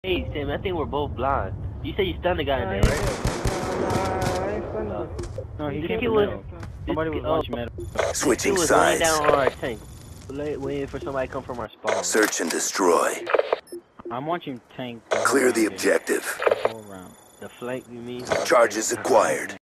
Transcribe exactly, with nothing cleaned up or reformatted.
Hey, Sam, I think we're both blind. You say you stunned the guy in there, right? Nah, I ain't stunned Uh, him. No, he this came kid from was, middle. this Somebody was kid, oh, launching middle. this Switching kid was laying sides. down on our tank, lay, waiting for somebody to come from our spawn. Search and destroy. I'm watching tank the whole Clear round, the dude. objective. The whole round. The flank, you mean? Charges acquired.